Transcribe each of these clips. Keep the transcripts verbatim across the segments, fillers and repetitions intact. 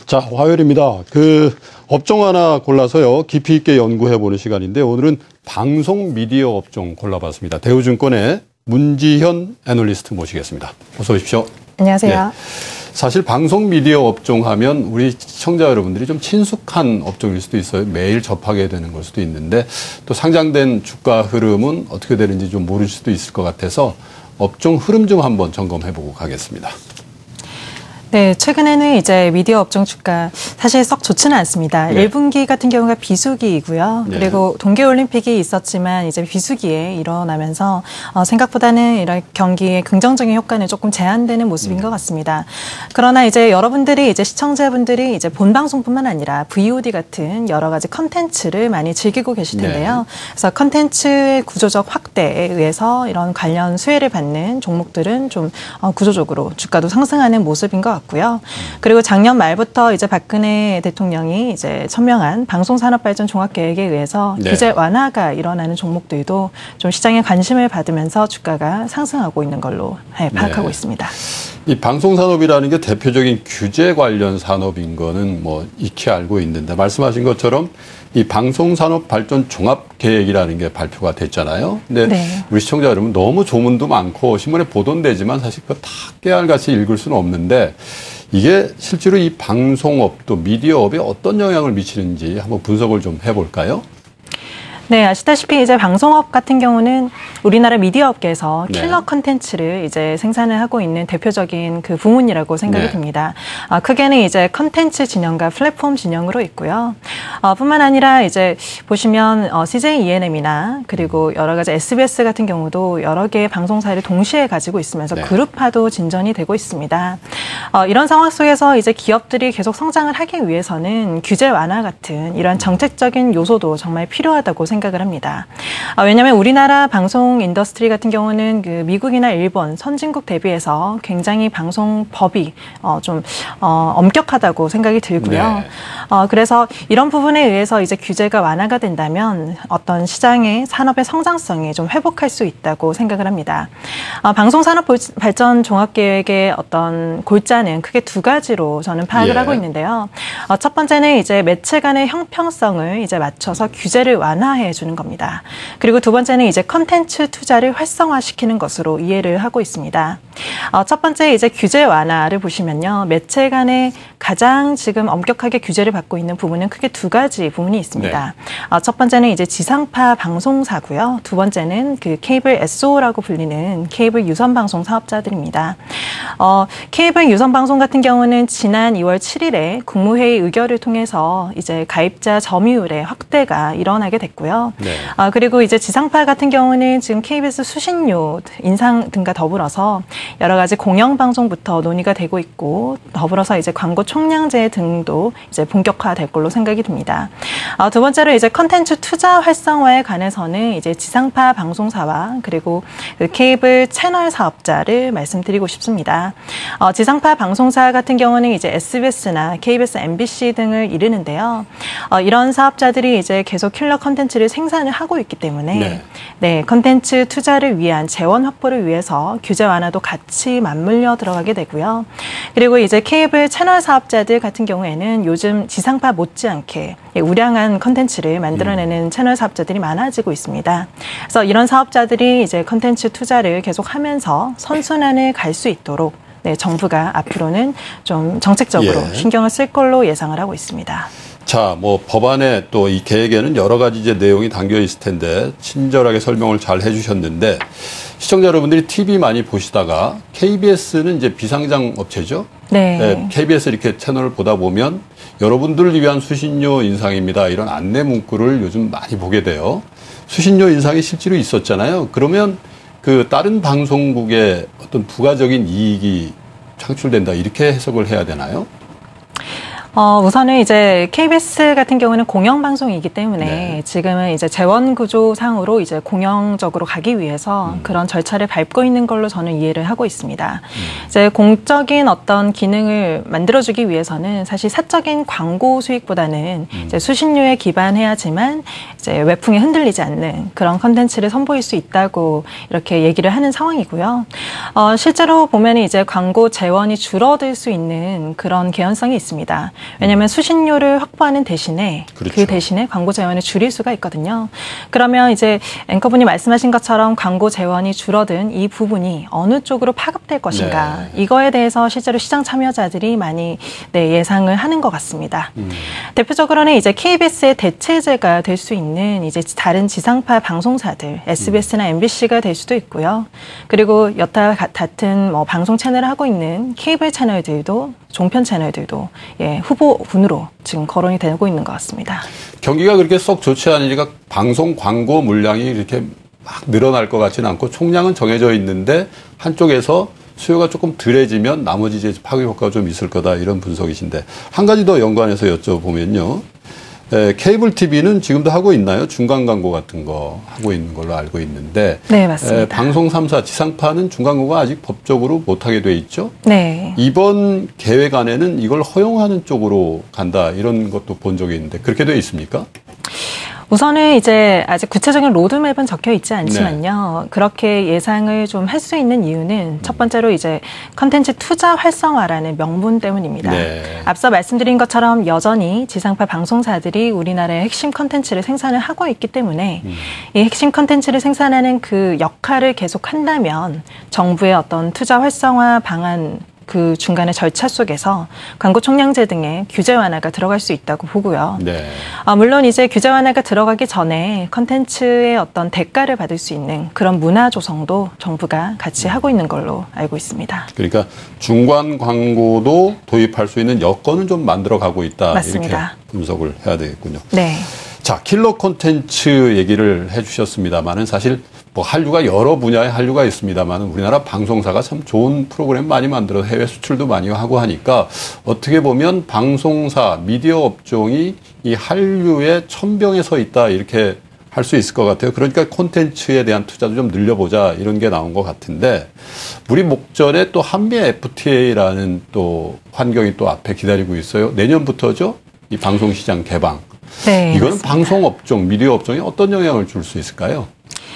자, 화요일입니다. 그 업종 하나 골라서요, 깊이 있게 연구해보는 시간인데, 오늘은 방송 미디어 업종 골라봤습니다. 대우증권의 문지현 애널리스트 모시겠습니다. 어서 오십시오. 안녕하세요. 네. 사실 방송 미디어 업종 하면 우리 시청자 여러분들이 좀 친숙한 업종일 수도 있어요. 매일 접하게 되는 걸 수도 있는데, 또 상장된 주가 흐름은 어떻게 되는지 좀 모를 수도 있을 것 같아서 업종 흐름 좀 한번 점검해보고 가겠습니다. 네, 최근에는 이제 미디어 업종 주가 사실 썩 좋지는 않습니다. 네. 일 분기 같은 경우가 비수기이고요. 네. 그리고 동계올림픽이 있었지만 이제 비수기에 일어나면서 어, 생각보다는 이런 경기의 긍정적인 효과는 조금 제한되는 모습인 음. 것 같습니다. 그러나 이제 여러분들이 이제 시청자분들이 이제 본 방송뿐만 아니라 브이오디 같은 여러 가지 컨텐츠를 많이 즐기고 계실 텐데요. 네. 그래서 컨텐츠의 구조적 확대에 의해서 이런 관련 수혜를 받는 종목들은 좀 어, 구조적으로 주가도 상승하는 모습인 것 같습니다. 고요. 그리고 작년 말부터 이제 박근혜 대통령이 이제 천명한 방송산업발전 종합계획에 의해서 네. 규제 완화가 일어나는 종목들도 좀 시장에 관심을 받으면서 주가가 상승하고 있는 걸로 네, 파악하고 네. 있습니다. 이 방송산업이라는 게 대표적인 규제 관련 산업인 거는 뭐 익히 알고 있는데, 말씀하신 것처럼 이 방송산업 발전 종합계획이라는 게 발표가 됐잖아요. 근데 네. 우리 시청자 여러분, 너무 조문도 많고 신문에 보도되지만 사실 그거 다 깨알같이 읽을 수는 없는데, 이게 실제로 이 방송업 또 미디어업에 어떤 영향을 미치는지 한번 분석을 좀 해볼까요? 네, 아시다시피 이제 방송업 같은 경우는 우리나라 미디어 업계에서 킬러 네. 컨텐츠를 이제 생산을 하고 있는 대표적인 그 부문이라고 생각이 네. 듭니다. 어, 크게는 이제 컨텐츠 진영과 플랫폼 진영으로 있고요. 어, 뿐만 아니라 이제 보시면 어, 씨제이 이엔엠이나 그리고 여러 가지 에스비에스 같은 경우도 여러 개의 방송사를 동시에 가지고 있으면서 네. 그룹화도 진전이 되고 있습니다. 어, 이런 상황 속에서 이제 기업들이 계속 성장을 하기 위해서는 규제 완화 같은 이런 정책적인 요소도 정말 필요하다고 생각합니다. 생각을 합니다. 아, 왜냐하면 우리나라 방송 인더스트리 같은 경우는 그 미국이나 일본 선진국 대비해서 굉장히 방송법이 어, 좀 어, 엄격하다고 생각이 들고요. 네. 어, 그래서 이런 부분에 의해서 이제 규제가 완화가 된다면 어떤 시장의 산업의 성장성이 좀 회복할 수 있다고 생각을 합니다. 어, 방송산업 발전 종합계획의 어떤 골자는 크게 두 가지로 저는 파악을 예. 하고 있는데요. 어, 첫 번째는 이제 매체 간의 형평성을 이제 맞춰서 규제를 완화해 주는 겁니다. 그리고 두 번째는 이제 컨텐츠 투자를 활성화시키는 것으로 이해를 하고 있습니다. 어, 첫 번째 이제 규제 완화를 보시면요, 매체 간에 가장 지금 엄격하게 규제를 받고 있는 부분은 크게 두 가지 부분이 있습니다. 네. 어, 첫 번째는 이제 지상파 방송사고요. 두 번째는 그 케이블 에스오라고 불리는 케이블 유선 방송 사업자들입니다. 어, 케이블 유선 방송 같은 경우는 지난 이월 칠일에 국무회의 의결을 통해서 이제 가입자 점유율의 확대가 일어나게 됐고요. 네. 아, 그리고 이제 지상파 같은 경우는 지금 케이비에스 수신료 인상 등과 더불어서 여러 가지 공영방송부터 논의가 되고 있고, 더불어서 이제 광고 총량제 등도 이제 본격화될 걸로 생각이 듭니다. 아, 두 번째로 이제 컨텐츠 투자 활성화에 관해서는 이제 지상파 방송사와 그리고 그 케이블 채널 사업자를 말씀드리고 싶습니다. 어, 지상파 방송사 같은 경우는 이제 에스비에스나 케이비에스, 엠비씨 등을 이르는데요. 어, 이런 사업자들이 이제 계속 킬러 컨텐츠를 생산을 하고 있기 때문에 네. 네, 컨텐츠 투자를 위한 재원 확보를 위해서 규제 완화도 같이 맞물려 들어가게 되고요. 그리고 이제 케이블 채널 사업자들 같은 경우에는 요즘 지상파 못지않게 우량한 컨텐츠를 만들어내는 음. 채널 사업자들이 많아지고 있습니다. 그래서 이런 사업자들이 이제 컨텐츠 투자를 계속하면서 선순환을 갈 수 있도록 네, 정부가 앞으로는 좀 정책적으로 예. 신경을 쓸 걸로 예상을 하고 있습니다. 자, 뭐 법안에 또 이 계획에는 여러 가지 이제 내용이 담겨 있을 텐데 친절하게 설명을 잘 해주셨는데, 시청자 여러분들이 티비 많이 보시다가 케이비에스는 이제 비상장 업체죠. 네. 네, 케이비에스 이렇게 채널을 보다 보면 여러분들을 위한 수신료 인상입니다, 이런 안내 문구를 요즘 많이 보게 돼요. 수신료 인상이 실제로 있었잖아요. 그러면 그 다른 방송국에 어떤 부가적인 이익이 창출된다, 이렇게 해석을 해야 되나요? 어, 우선은 이제 케이비에스 같은 경우는 공영방송이기 때문에 네. 지금은 이제 재원구조상으로 이제 공영적으로 가기 위해서 음. 그런 절차를 밟고 있는 걸로 저는 이해를 하고 있습니다. 음. 이제 공적인 어떤 기능을 만들어주기 위해서는 사실 사적인 광고 수익보다는 음. 이제 수신료에 기반해야지만 이제 외풍에 흔들리지 않는 그런 컨텐츠를 선보일 수 있다고 이렇게 얘기를 하는 상황이고요. 어, 실제로 보면 이제 광고 재원이 줄어들 수 있는 그런 개연성이 있습니다. 왜냐하면 수신료를 확보하는 대신에 그렇죠. 그 대신에 광고 재원을 줄일 수가 있거든요. 그러면 이제 앵커분이 말씀하신 것처럼 광고 재원이 줄어든 이 부분이 어느 쪽으로 파급될 것인가. 네. 이거에 대해서 실제로 시장 참여자들이 많이 네, 예상을 하는 것 같습니다. 음. 대표적으로는 이제 케이비에스의 대체제가 될 수 있는 이제 다른 지상파 방송사들, 에스비에스나 엠비씨가 될 수도 있고요. 그리고 여타 같은 뭐 방송 채널을 하고 있는 케이블 채널들도 종편 채널들도 예, 후보군으로 지금 거론이 되고 있는 것 같습니다. 경기가 그렇게 썩 좋지 않으니까 방송 광고 물량이 이렇게 막 늘어날 것 같지는 않고 총량은 정해져 있는데 한쪽에서 수요가 조금 덜해지면 나머지 이제 파급 효과가 좀 있을 거다 이런 분석이신데 한 가지 더 연관해서 여쭤보면요. 에, 케이블 티비는 지금도 하고 있나요? 중간 광고 같은 거 하고 있는 걸로 알고 있는데 네, 맞습니다. 에, 방송 삼 사 지상파는 중간 광고가 아직 법적으로 못하게 돼 있죠? 네. 이번 계획 안에는 이걸 허용하는 쪽으로 간다 이런 것도 본 적이 있는데 그렇게 돼 있습니까? 우선은 이제 아직 구체적인 로드맵은 적혀 있지 않지만요. 네. 그렇게 예상을 좀 할 수 있는 이유는 첫 번째로 이제 컨텐츠 투자 활성화라는 명분 때문입니다. 네. 앞서 말씀드린 것처럼 여전히 지상파 방송사들이 우리나라의 핵심 컨텐츠를 생산을 하고 있기 때문에 음. 이 핵심 컨텐츠를 생산하는 그 역할을 계속 한다면 정부의 어떤 투자 활성화 방안 그 중간의 절차 속에서 광고 총량제 등의 규제 완화가 들어갈 수 있다고 보고요. 네. 아, 물론 이제 규제 완화가 들어가기 전에 컨텐츠의 어떤 대가를 받을 수 있는 그런 문화 조성도 정부가 같이 하고 있는 걸로 알고 있습니다. 그러니까 중간 광고도 도입할 수 있는 여건은 좀 만들어 가고 있다. 맞습니다. 이렇게 분석을 해야 되겠군요. 네. 자, 킬러 콘텐츠 얘기를 해주셨습니다만은 사실 뭐 한류가 여러 분야의 한류가 있습니다만 우리나라 방송사가 참 좋은 프로그램 많이 만들어 해외 수출도 많이 하고 하니까 어떻게 보면 방송사 미디어 업종이 이 한류의 천병에 서 있다 이렇게 할 수 있을 것 같아요. 그러니까 콘텐츠에 대한 투자도 좀 늘려보자 이런 게 나온 것 같은데 우리 목전에 또 한미 에프티에이라는 또 환경이 또 앞에 기다리고 있어요. 내년부터죠. 이 방송시장 개방. 네, 이거는 맞습니다. 방송업종, 미디어 업종에 어떤 영향을 줄 수 있을까요?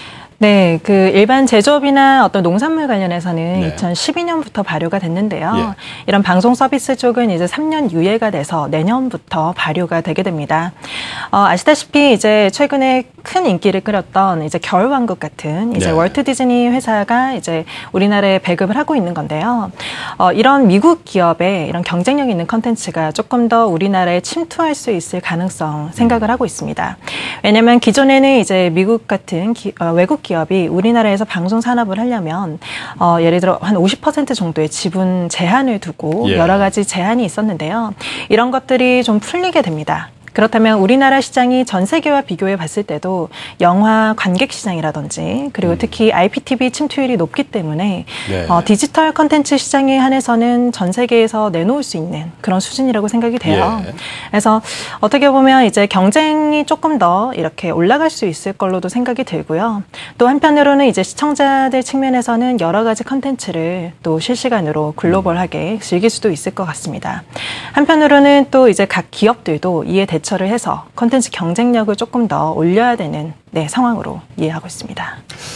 네, 그 일반 제조업이나 어떤 농산물 관련해서는 네. 이천십이 년부터 발효가 됐는데요. 예. 이런 방송 서비스 쪽은 이제 삼 년 유예가 돼서 내년부터 발효가 되게 됩니다. 어, 아시다시피 이제 최근에 큰 인기를 끌었던 이제 겨울왕국 같은 이제 네. 월트 디즈니 회사가 이제 우리나라에 배급을 하고 있는 건데요. 어, 이런 미국 기업의 이런 경쟁력 있는 컨텐츠가 조금 더 우리나라에 침투할 수 있을 가능성 생각을 하고 있습니다. 왜냐하면 기존에는 이제 미국 같은 기, 어, 외국 기업이 우리나라에서 방송 산업을 하려면 어, 예를 들어 한 오십 퍼센트 정도의 지분 제한을 두고 예. 여러 가지 제한이 있었는데요. 이런 것들이 좀 풀리게 됩니다. 그렇다면 우리나라 시장이 전 세계와 비교해 봤을 때도 영화 관객 시장이라든지 그리고 특히 아이피티비 침투율이 높기 때문에 네. 어, 디지털 컨텐츠 시장에 한해서는 전 세계에서 내놓을 수 있는 그런 수준이라고 생각이 돼요. 예. 그래서 어떻게 보면 이제 경쟁이 조금 더 이렇게 올라갈 수 있을 걸로도 생각이 들고요. 또 한편으로는 이제 시청자들 측면에서는 여러 가지 컨텐츠를 또 실시간으로 글로벌하게 즐길 수도 있을 것 같습니다. 한편으로는 또 이제 각 기업들도 이에 대처 를 해서 콘텐츠 경쟁력을 조금 더 올려야 되는 네, 상황으로 이해하고 있습니다.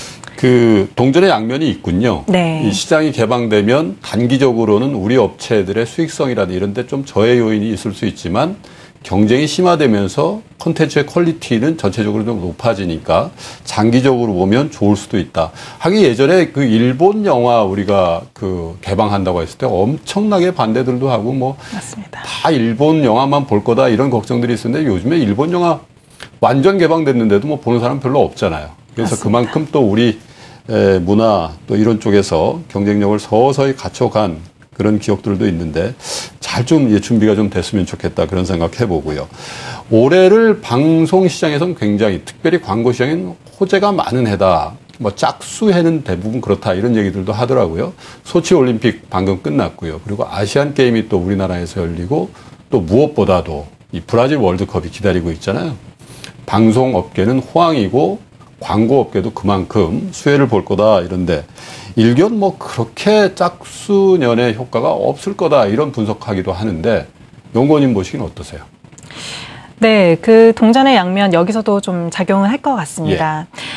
그 동전의 양면이 있군요. 네. 이 시장이 개방되면 단기적으로는 우리 업체들의 수익성이라든지 이런 데 좀 저해 요인이 있을 수 있지만 경쟁이 심화되면서 콘텐츠의 퀄리티는 전체적으로 좀 높아지니까 장기적으로 보면 좋을 수도 있다. 하긴 예전에 그 일본 영화 우리가 그 개방한다고 했을 때 엄청나게 반대들도 하고 뭐 맞습니다. 다 일본 영화만 볼 거다 이런 걱정들이 있었는데 요즘에 일본 영화 완전 개방됐는데도 뭐 보는 사람 별로 없잖아요. 그래서 맞습니다. 그만큼 또 우리 문화 또 이런 쪽에서 경쟁력을 서서히 갖춰간 그런 기억들도 있는데 잘 좀 준비가 좀 됐으면 좋겠다 그런 생각 해보고요. 올해를 방송 시장에서는 굉장히 특별히 광고 시장엔 호재가 많은 해다. 뭐 짝수해는 대부분 그렇다 이런 얘기들도 하더라고요. 소치 올림픽 방금 끝났고요. 그리고 아시안 게임이 또 우리나라에서 열리고 또 무엇보다도 이 브라질 월드컵이 기다리고 있잖아요. 방송 업계는 호황이고 광고 업계도 그만큼 수혜를 볼 거다 이런데 일견 뭐 그렇게 짝수년의 효과가 없을 거다 이런 분석하기도 하는데 연구원님 보시기는 어떠세요? 네, 그 동전의 양면 여기서도 좀 작용을 할 것 같습니다. 예.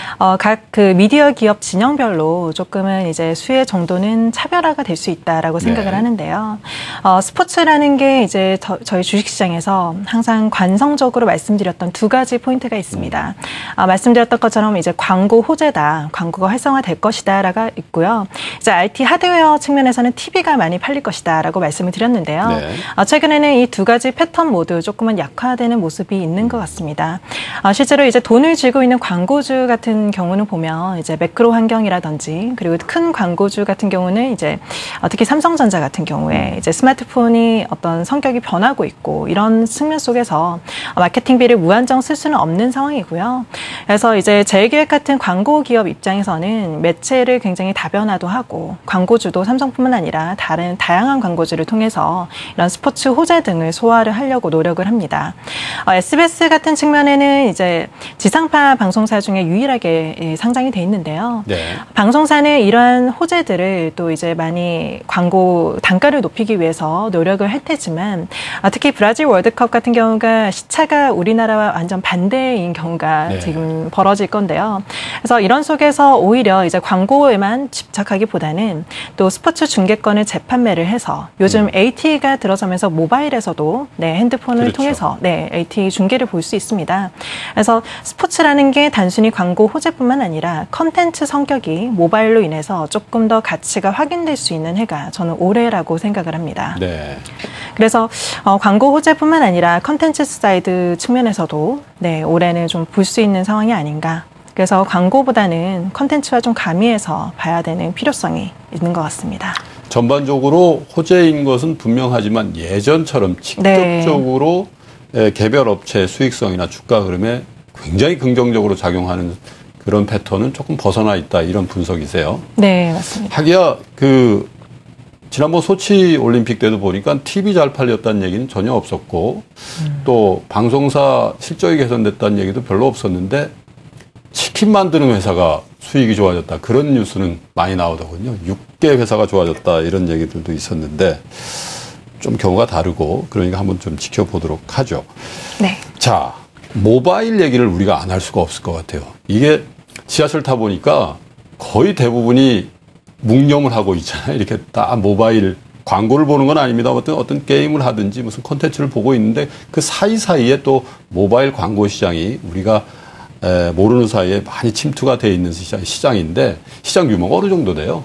어, 각 그 미디어 기업 진영별로 조금은 이제 수혜 정도는 차별화가 될 수 있다라고 생각을 네. 하는데요. 어, 스포츠라는 게 이제 저, 저희 주식시장에서 항상 관성적으로 말씀드렸던 두 가지 포인트가 있습니다. 어, 말씀드렸던 것처럼 이제 광고 호재다, 광고가 활성화될 것이다라가 있고요. 이제 아이티 하드웨어 측면에서는 티비가 많이 팔릴 것이다라고 말씀을 드렸는데요. 네. 어, 최근에는 이 두 가지 패턴 모두 조금은 약화되는 모습이 있는 것 같습니다. 어, 실제로 이제 돈을 쥐고 있는 광고주 같은 경우는 보면 이제 매크로 환경이라든지 그리고 큰 광고주 같은 경우는 이제 어, 특히 삼성전자 같은 경우에 이제 스마트폰이 어떤 성격이 변하고 있고 이런 측면 속에서 마케팅비를 무한정 쓸 수는 없는 상황이고요. 그래서 이제 제일기획 같은 광고 기업 입장에서는 매체를 굉장히 다변화도 하고 광고주도 삼성뿐만 아니라 다른 다양한 광고주를 통해서 이런 스포츠 호재 등을 소화를 하려고 노력을 합니다. 어, 에스비에스 같은 측면에는 이제 지상파 방송사 중에 유일하게 상장이 돼 있는데요. 네. 방송사는 이러한 호재들을 또 이제 많이 광고 단가를 높이기 위해서 노력을 할 테지만 아, 특히 브라질 월드컵 같은 경우가 시차가 우리나라와 완전 반대인 경우가 네. 지금 벌어질 건데요. 그래서 이런 속에서 오히려 이제 광고에만 집착하기보다는 또 스포츠 중계권을 재판매를 해서 요즘 음. 에이티가 들어서면서 모바일에서도 네, 핸드폰을 그렇죠. 통해서 네, 에이티 중계를 볼 수 있습니다. 그래서 스포츠라는 게 단순히 광고 호재뿐만 아니라 컨텐츠 성격이 모바일로 인해서 조금 더 가치가 확인될 수 있는 해가 저는 올해라고 생각을 합니다. 네. 그래서 어, 광고 호재뿐만 아니라 컨텐츠 사이드 측면에서도 네, 올해는 좀 볼 수 있는 상황이 아닌가. 그래서 광고보다는 컨텐츠와 좀 가미해서 봐야 되는 필요성이 있는 것 같습니다. 전반적으로 호재인 것은 분명하지만 예전처럼 직접적으로 네. 개별 업체의 수익성이나 주가 흐름에 굉장히 긍정적으로 작용하는 그런 패턴은 조금 벗어나 있다 이런 분석이세요. 네, 맞습니다. 하기야 그 지난번 소치 올림픽 때도 보니까 티비 잘 팔렸다는 얘기는 전혀 없었고 음. 또 방송사 실적이 개선됐다는 얘기도 별로 없었는데 치킨 만드는 회사가 수익이 좋아졌다. 그런 뉴스는 많이 나오더군요. 육 개 회사가 좋아졌다. 이런 얘기들도 있었는데 좀 경우가 다르고 그러니까 한번 좀 지켜보도록 하죠. 네. 자, 모바일 얘기를 우리가 안 할 수가 없을 것 같아요. 이게 지하철 타 보니까 거의 대부분이 묵념을 하고 있잖아요. 이렇게 다 모바일 광고를 보는 건 아닙니다. 어떤 어떤 게임을 하든지 무슨 콘텐츠를 보고 있는데 그 사이사이에 또 모바일 광고 시장이 우리가 에, 모르는 사이에 많이 침투가 돼 있는 시장, 시장인데 시장 규모가 어느 정도 돼요?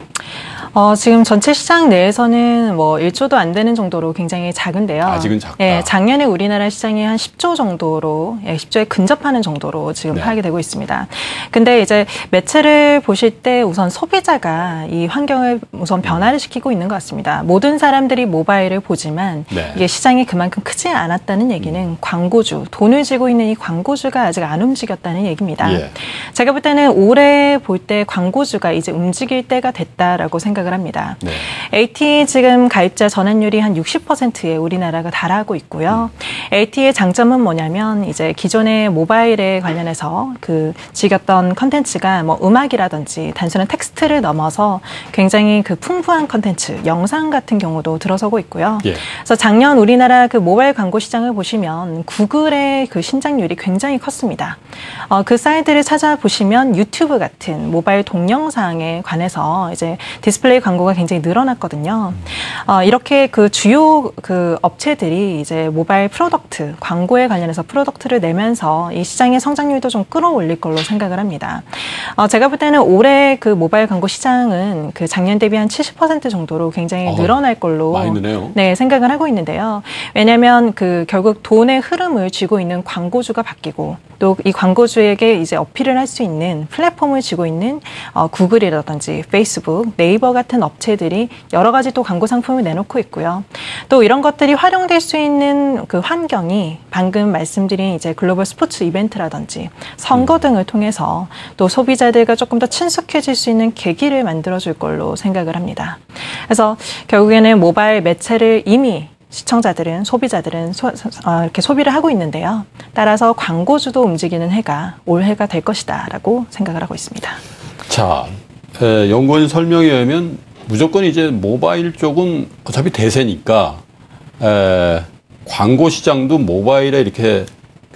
어, 지금 전체 시장 내에서는 뭐 일 조도 안 되는 정도로 굉장히 작은데요. 아직은 작다. 예, 작년에 우리나라 시장이 한 십 조 정도로, 예, 십 조에 근접하는 정도로 지금 네. 파악이 되고 있습니다. 근데 이제 매체를 보실 때 우선 소비자가 이 환경을 우선 변화를 시키고 있는 것 같습니다. 모든 사람들이 모바일을 보지만 네. 이게 시장이 그만큼 크지 않았다는 얘기는 음. 광고주, 돈을 쥐고 있는 이 광고주가 아직 안 움직였다는 얘기입니다. 예. 제가 볼 때는 올해 볼 때 광고주가 이제 움직일 때가 됐다라고 생각을 합니다. 네. 에이티 지금 가입자 전환율이 한 육십 퍼센트에 우리나라가 달하고 있고요. 음. 에이티의 장점은 뭐냐면 이제 기존의 모바일에 관련해서 그 즐겼던 컨텐츠가 뭐 음악이라든지 단순한 텍스트를 넘어서 굉장히 그 풍부한 컨텐츠, 영상 같은 경우도 들어서고 있고요. 예. 그래서 작년 우리나라 그 모바일 광고 시장을 보시면 구글의 그 신장률이 굉장히 컸습니다. 어, 그 사이트를 찾아보시면 유튜브 같은 모바일 동영상에 관해서 이제 디스플레이 광고가 굉장히 늘어났거든요. 어, 이렇게 그 주요 그 업체들이 이제 모바일 프로덕트, 광고에 관련해서 프로덕트를 내면서 이 시장의 성장률도 좀 끌어올릴 걸로 생각을 합니다. 어, 제가 볼 때는 올해 그 모바일 광고 시장은 그 작년 대비 한 칠십 퍼센트 정도로 굉장히 어, 늘어날 걸로 많이 느네요. 네, 생각을 하고 있는데요. 왜냐하면 그 결국 돈의 흐름을 쥐고 있는 광고주가 바뀌고 또 이 광고주에게 이제 어필을 할 수 있는 플랫폼을 쥐고 있는 어, 구글이라든지 페이스북, 네이버 같은 업체들이 여러 가지 또 광고 상품을 내놓고 있고요. 또 이런 것들이 활용될 수 있는 그 환경이 방금 말씀드린 이제 글로벌 스포츠 이벤트라든지 선거 음. 등을 통해서 또 소비자들과 조금 더 친숙해질 수 있는 계기를 만들어줄 걸로 생각을 합니다. 그래서 결국에는 모바일 매체를 이미 시청자들은, 소비자들은 소, 어, 이렇게 소비를 하고 있는데요. 따라서 광고주도 움직이는 해가 올해가 될 것이다라고 생각을 하고 있습니다. 자, 에, 연구원 설명에 의하면 무조건 이제 모바일 쪽은 어차피 대세니까 에, 광고 시장도 모바일에 이렇게 그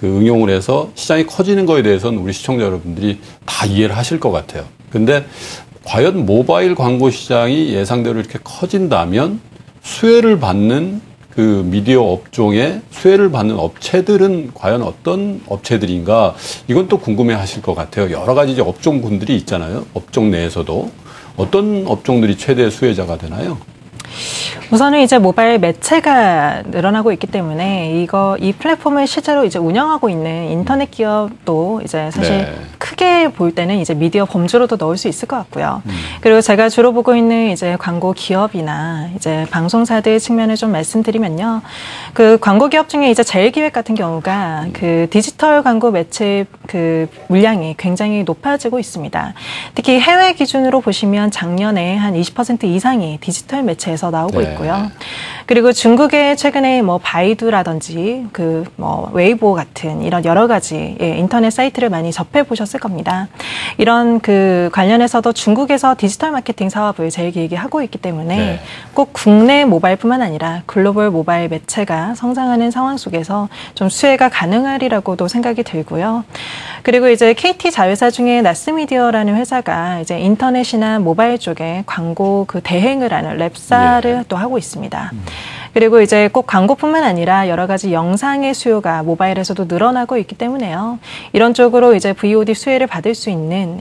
그 응용을 해서 시장이 커지는 거에 대해서는 우리 시청자 여러분들이 다 이해를 하실 것 같아요. 근데 과연 모바일 광고 시장이 예상대로 이렇게 커진다면 수혜를 받는 그 미디어 업종에 수혜를 받는 업체들은 과연 어떤 업체들인가, 이건 또 궁금해 하실 것 같아요. 여러 가지 이제 업종군들이 있잖아요. 업종 내에서도. 어떤 업종들이 최대 수혜자가 되나요? 우선은 이제 모바일 매체가 늘어나고 있기 때문에 이거 이 플랫폼을 실제로 이제 운영하고 있는 인터넷 기업도 이제 사실 네. 크게 볼 때는 이제 미디어 범주로도 넣을 수 있을 것 같고요. 음. 그리고 제가 주로 보고 있는 이제 광고 기업이나 이제 방송사들 측면을 좀 말씀드리면요. 그 광고 기업 중에 이제 제일기획 같은 경우가 그 디지털 광고 매체 그 물량이 굉장히 높아지고 있습니다. 특히 해외 기준으로 보시면 작년에 한 이십 퍼센트 이상이 디지털 매체에서 나오고 네. 있고요. 그리고 중국의 최근에 뭐 바이두라든지 그 뭐 웨이보 같은 이런 여러 가지 예, 인터넷 사이트를 많이 접해 보셨을 겁니다. 이런 그 관련해서도 중국에서 디지털 마케팅 사업을 제일기획이 하고 있기 때문에 네. 꼭 국내 모바일뿐만 아니라 글로벌 모바일 매체가 성장하는 상황 속에서 좀 수혜가 가능하리라고도 생각이 들고요. 그리고 이제 케이티 자회사 중에 나스미디어라는 회사가 이제 인터넷이나 모바일 쪽에 광고 그 대행을 하는 랩사를 예. 또 하고 있습니다. 음. 그리고 이제 꼭 광고뿐만 아니라 여러 가지 영상의 수요가 모바일에서도 늘어나고 있기 때문에요. 이런 쪽으로 이제 브이오디 수혜를 받을 수 있는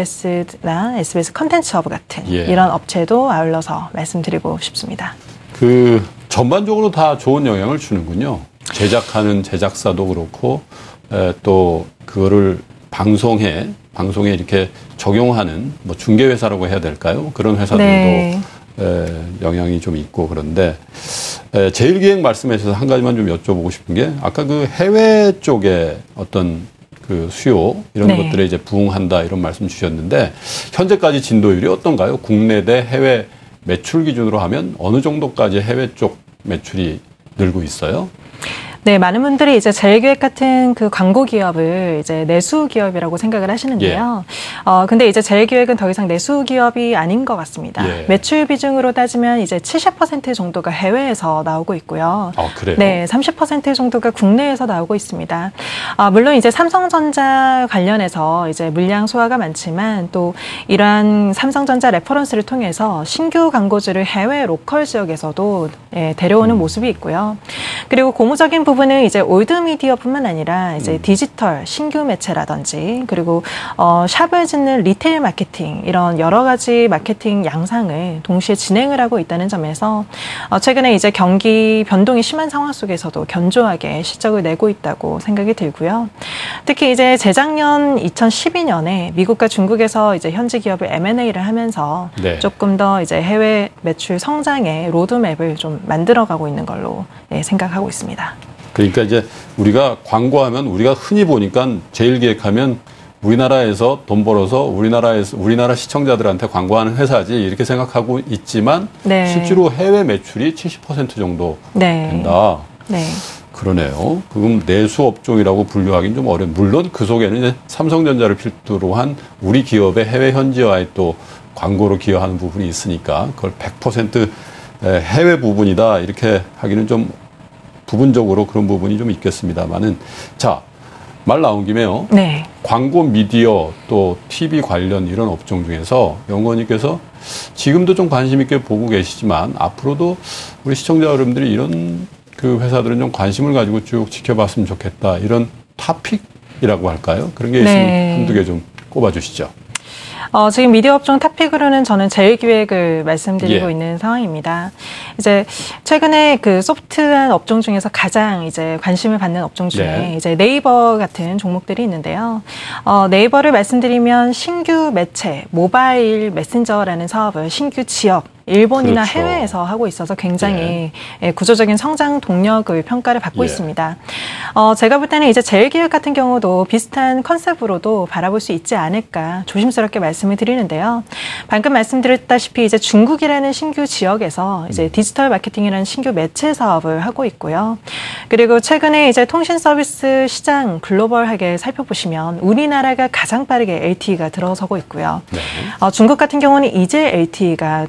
에스비에스나 에스비에스 컨텐츠 허브 같은 예. 이런 업체도 아울러서 말씀드리고 싶습니다. 그 전반적으로 다 좋은 영향을 주는군요. 제작하는 제작사도 그렇고 에, 또 그거를 방송에 방송에 이렇게 적용하는 뭐 중개회사라고 해야 될까요? 그런 회사들도 네. 에, 영향이 좀 있고. 그런데 에, 제일기획 말씀해 주셔서 한 가지만 좀 여쭤보고 싶은 게, 아까 그 해외 쪽에 어떤 그 수요 이런 네. 것들에 이제 부응한다 이런 말씀 주셨는데, 현재까지 진도율이 어떤가요? 국내 대 해외 매출 기준으로 하면 어느 정도까지 해외 쪽 매출이 늘고 있어요? 네, 많은 분들이 이제 제일기획 같은 그 광고 기업을 이제 내수 기업이라고 생각을 하시는데요. 예. 어, 근데 이제 제일기획은 더 이상 내수 기업이 아닌 것 같습니다. 예. 매출 비중으로 따지면 이제 칠십 퍼센트 정도가 해외에서 나오고 있고요. 아, 그래요? 네, 삼십 퍼센트 정도가 국내에서 나오고 있습니다. 아, 물론 이제 삼성전자 관련해서 이제 물량 소화가 많지만 또 이러한 삼성전자 레퍼런스를 통해서 신규 광고주를 해외 로컬 지역에서도 예, 데려오는 음. 모습이 있고요. 그리고 고무적인 부분은 이제 올드미디어뿐만 아니라 이제 음. 디지털 신규 매체라든지 그리고 어, 샵을 짓는 리테일 마케팅 이런 여러 가지 마케팅 양상을 동시에 진행을 하고 있다는 점에서 어, 최근에 이제 경기 변동이 심한 상황 속에서도 견조하게 실적을 내고 있다고 생각이 들고요. 특히 이제 재작년 이천십이 년에 미국과 중국에서 이제 현지 기업을 엠 앤 에이를 하면서 네. 조금 더 이제 해외 매출 성장의 로드맵을 좀 만들어가고 있는 걸로 예, 생각하고 있습니다. 그러니까 이제 우리가 광고하면 우리가 흔히 보니까 제일기획하면 우리나라에서 돈 벌어서 우리나라에서 우리나라 시청자들한테 광고하는 회사지 이렇게 생각하고 있지만 네. 실제로 해외 매출이 칠십 퍼센트 정도 네. 된다. 네. 그러네요. 그럼 내수 업종이라고 분류하기는 좀 어려운. 물론 그 속에는 이제 삼성전자를 필두로 한 우리 기업의 해외 현지화에 또 광고로 기여하는 부분이 있으니까 그걸 백 퍼센트 해외 부분이다 이렇게 하기는 좀 부분적으로 그런 부분이 좀 있겠습니다만은, 자, 말 나온 김에요. 네. 광고 미디어 또 티비 관련 이런 업종 중에서 연구원님께서 지금도 좀 관심 있게 보고 계시지만 앞으로도 우리 시청자 여러분들이 이런 그 회사들은 좀 관심을 가지고 쭉 지켜봤으면 좋겠다. 이런 토픽이라고 할까요? 그런 게 있으면 네. 한두 개 좀 꼽아주시죠. 어, 지금 미디어 업종 토픽으로는 저는 제일기획을 말씀드리고 예. 있는 상황입니다. 이제 최근에 그 소프트한 업종 중에서 가장 이제 관심을 받는 업종 중에 네. 이제 네이버 같은 종목들이 있는데요. 어, 네이버를 말씀드리면 신규 매체, 모바일 메신저라는 사업을 신규 지역 일본이나 그렇죠. 해외에서 하고 있어서 굉장히 예. 구조적인 성장 동력을 평가를 받고 예. 있습니다. 어, 제가 볼 때는 이제 제일기획 같은 경우도 비슷한 컨셉으로도 바라볼 수 있지 않을까 조심스럽게 말씀을 드리는데요. 방금 말씀드렸다시피 이제 중국이라는 신규 지역에서 이제 디지털 마케팅이라는 신규 매체 사업을 하고 있고요. 그리고 최근에 이제 통신 서비스 시장 글로벌하게 살펴보시면 우리나라가 가장 빠르게 엘티이가 들어서고 있고요. 네. 어, 중국 같은 경우는 이제 엘티이가 도입이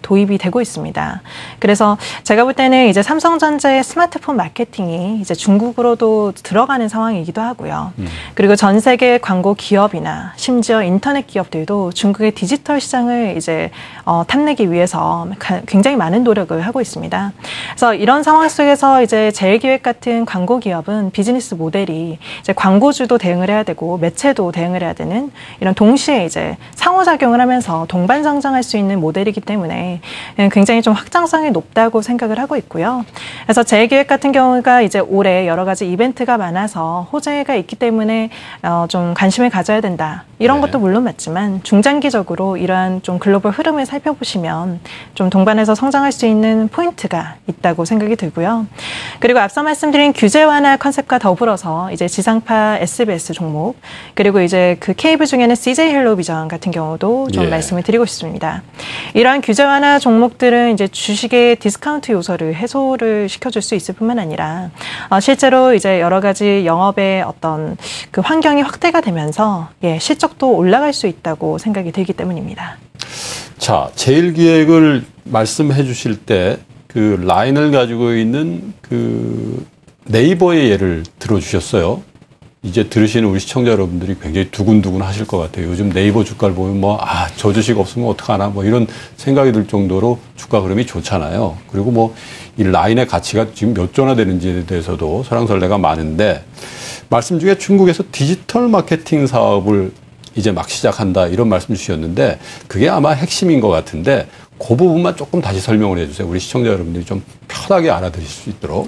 되고 있습니다. 그래서 제가 볼 때는 이제 삼성전자의 스마트폰 마케팅이 이제 중국으로도 들어가는 상황이기도 하고요. 음. 그리고 전 세계 광고 기업이나 심지어 인터넷 기업들도 중국의 디지털 시장을 이제 어, 탐내기 위해서 굉장히 많은 노력을 하고 있습니다. 그래서 이런 상황 속에서 이제 제일기획 같은 광고 기업은 비즈니스 모델이 이제 광고주도 대응을 해야 되고 매체도 대응을 해야 되는 이런 동시에 이제 상호작용을 하면서 동반 성장할 수 있는 모델이기 때문에 굉장히 좀 확장성이 높다고 생각을 하고 있고요. 그래서 제일기획 같은 경우가 이제 올해 여러 가지 이벤트가 많아서 호재가 있기 때문에 어, 좀 관심을 가져야 된다. 이런 네. 것도 물론 맞지만 중장기적으로 이러한 좀 글로벌 흐름을 살펴보시면 좀 동반해서 성장할 수 있는 포인트가 있다고 생각이 들고요. 그리고 앞서 말씀드린 규제 완화 컨셉과 더불어서 이제 지상파 에스비에스 종목 그리고 이제 그 케이블 중에는 씨제이 헬로비전 같은 경우도 좀 예. 말씀을 드리고 싶습니다. 이러한 규제 완화 종목들은 이제 주식의 디스카운트 요소를 해소를 시켜줄 수 있을 뿐만 아니라 어, 실제로 이제 여러 가지 영업의 어떤 그 환경이 확대가 되면서 예, 실적도 올라갈 수 있다고 생각이 들기 때문입니다. 자, 제일기획을 말씀해 주실 때 그 라인을 가지고 있는 그 네이버의 예를 들어주셨어요. 이제 들으시는 우리 시청자 여러분들이 굉장히 두근두근 하실 것 같아요. 요즘 네이버 주가를 보면 뭐, 아, 저 주식 없으면 어떡하나, 뭐 이런 생각이 들 정도로 주가 흐름이 좋잖아요. 그리고 뭐, 이 라인의 가치가 지금 몇 조나 되는지에 대해서도 설랑설레가 많은데, 말씀 중에 중국에서 디지털 마케팅 사업을 이제 막 시작한다, 이런 말씀 주셨는데, 그게 아마 핵심인 것 같은데, 그 부분만 조금 다시 설명을 해주세요. 우리 시청자 여러분들이 좀 편하게 알아들으실 수 있도록.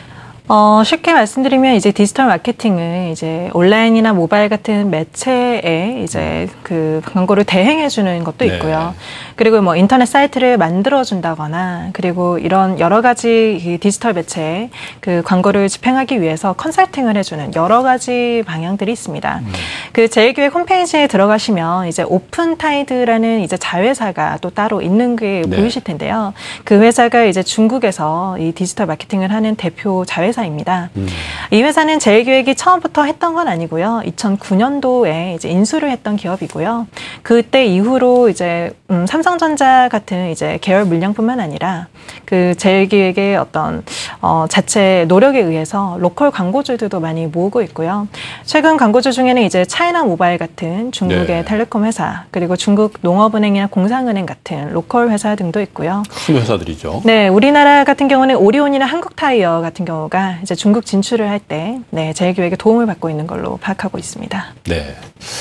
어, 쉽게 말씀드리면 이제 디지털 마케팅은 이제 온라인이나 모바일 같은 매체에 이제 그 광고를 대행해주는 것도 있고요. 네. 그리고 뭐 인터넷 사이트를 만들어준다거나 그리고 이런 여러 가지 디지털 매체에 그 광고를 집행하기 위해서 컨설팅을 해주는 여러 가지 방향들이 있습니다. 음. 그 제일기획 홈페이지에 들어가시면 이제 오픈타이드라는 이제 자회사가 또 따로 있는 게 네. 보이실 텐데요. 그 회사가 이제 중국에서 이 디지털 마케팅을 하는 대표 자회사 입니다. 음. 이 회사는 제일기획이 처음부터 했던 건 아니고요. 이천구 년도에 이제 인수를 했던 기업이고요. 그때 이후로 이제 음, 삼성전자 같은 이제 계열 물량뿐만 아니라 그 제일기획의 어떤 어, 자체 노력에 의해서 로컬 광고주들도 많이 모으고 있고요. 최근 광고주 중에는 이제 차이나 모바일 같은 중국의 네. 텔레콤 회사 그리고 중국 농업은행이나 공상은행 같은 로컬 회사 등도 있고요. 큰 회사들이죠. 네, 우리나라 같은 경우는 오리온이나 한국타이어 같은 경우가 이제 중국 진출을 할 때 네, 제일기획에 도움을 받고 있는 걸로 파악하고 있습니다. 네.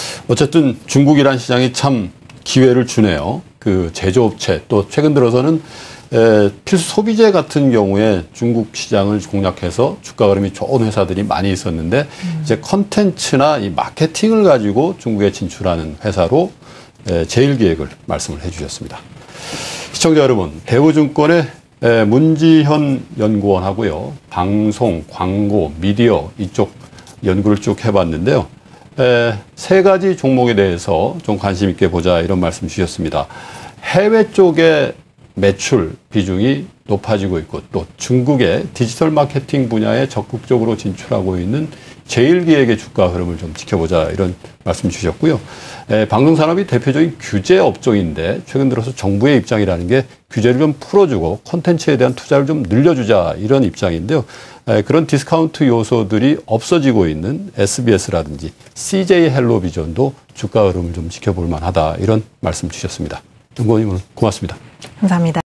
어쨌든 중국이란 시장이 참 기회를 주네요. 그 제조업체 또 최근 들어서는 에, 필수 소비재 같은 경우에 중국 시장을 공략해서 주가 흐름이 좋은 회사들이 많이 있었는데 음. 이제 컨텐츠나 이 마케팅을 가지고 중국에 진출하는 회사로 에, 제일기획을 말씀을 해주셨습니다. 시청자 여러분, 대우증권의 에, 문지현 연구원하고요. 방송, 광고, 미디어 이쪽 연구를 쭉 해봤는데요. 에, 세 가지 종목에 대해서 좀 관심 있게 보자 이런 말씀 주셨습니다. 해외 쪽의 매출 비중이 높아지고 있고 또 중국의 디지털 마케팅 분야에 적극적으로 진출하고 있는 제일기획의 주가 흐름을 좀 지켜보자 이런 말씀 주셨고요. 에, 방송산업이 대표적인 규제 업종인데 최근 들어서 정부의 입장이라는 게 규제를 좀 풀어주고 콘텐츠에 대한 투자를 좀 늘려주자 이런 입장인데요. 에, 그런 디스카운트 요소들이 없어지고 있는 에스비에스라든지 씨제이 헬로비전도 주가 흐름을 좀 지켜볼 만하다 이런 말씀 주셨습니다. 연구원님 오늘 고맙습니다. 감사합니다.